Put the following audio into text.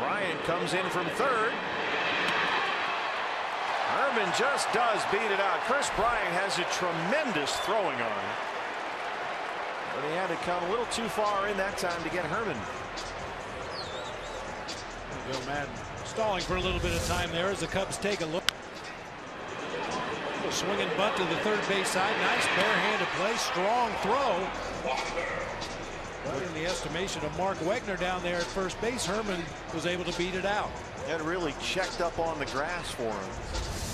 Bryant comes in from third. Herman just does beat it out. Chris Bryant has a tremendous throwing arm, but he had to come a little too far in that time to get Herman. There you go, Madden. Stalling for a little bit of time there as the Cubs take a look. Swinging bunt to the third base side. Nice barehanded play. Strong throw. But in the estimation of Mark Wegner down there at first base, Herman was able to beat it out. That really checked up on the grass for him.